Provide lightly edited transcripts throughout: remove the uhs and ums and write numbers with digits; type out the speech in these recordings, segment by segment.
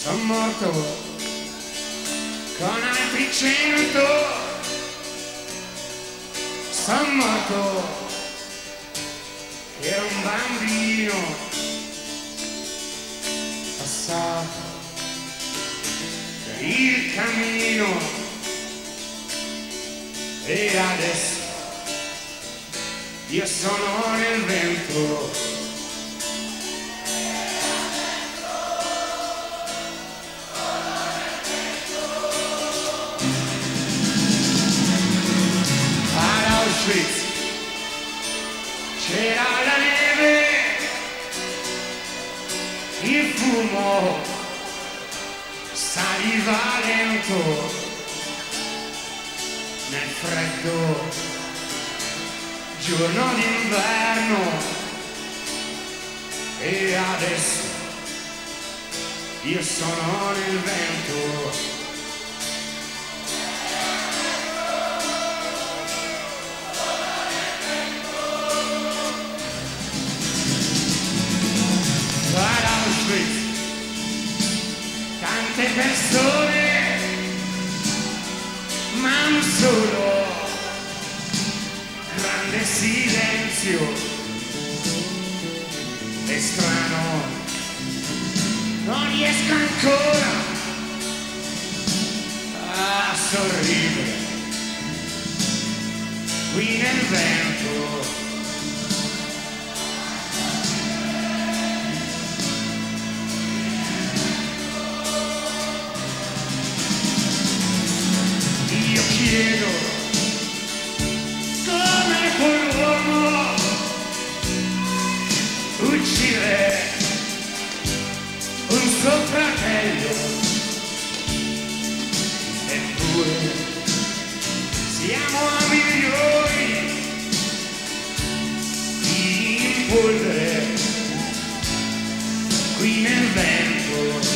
Son morto con altri 100, son morto, ero un bambino passato per il cammino e adesso io sono nel vento. C'era la neve, il fumo saliva lento nel freddo giorno d'inverno e adesso io sono nel vento. Tante persone, ma non solo, grande silenzio, è strano, non riesco ancora a sorridere qui nel vento. Chiedo come può l'uomo uccidere un suo fratello, eppure siamo a milioni di polvere qui nel vento.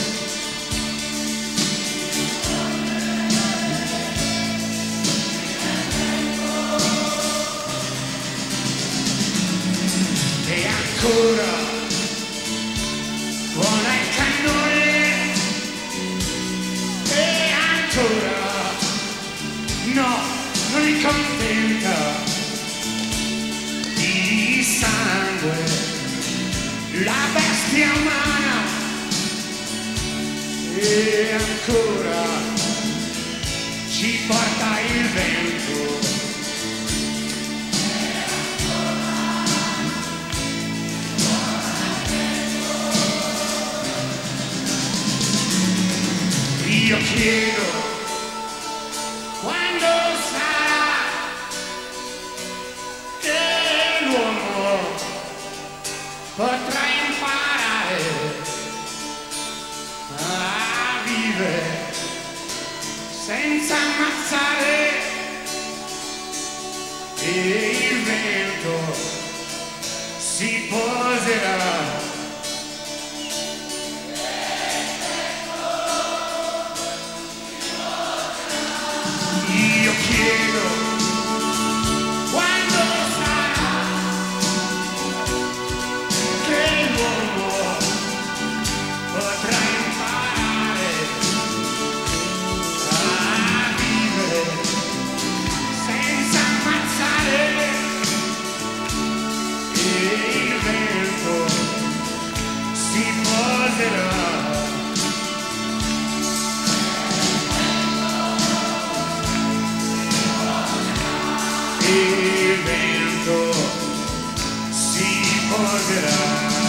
Ancora buona il cannone e ancora no, non è contenta di sangue la bestia umana e ancora ci porta il vento. Io chiedo quando sarà che l'uomo potrà imparare a vivere senza ammazzare e il vento si poserà. Io chiedo quando sarà che l'uomo potrà imparare a vivere senza ammazzare e il vento si poserà. Il vento si poserà.